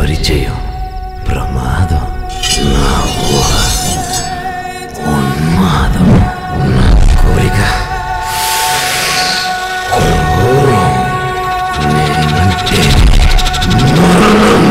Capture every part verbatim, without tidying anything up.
పరిచయం ప్రమాదం నా ఊహ ఉన్మాదం నా కోరిక నేనంటే మరణం.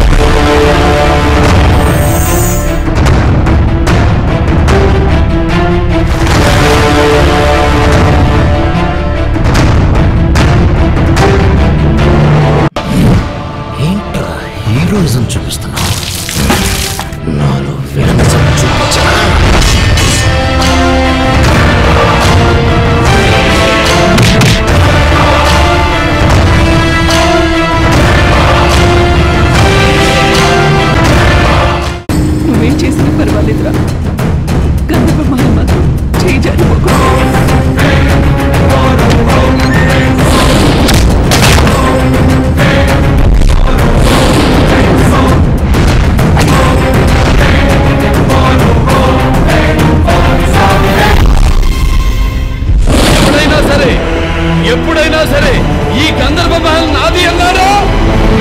ఏంట్రా హీరోయిజం చూపిస్తున్నావు? నాలో విలనిజం చూపించా. నువ్వేం చేసినా పర్వాలేదురా, గంధర్వ మహల్ మాత్రం చేయి జారిపోకు. ఎప్పుడైనా సరే ఈ గంధర్వ మహల్ నాది అన్నారా?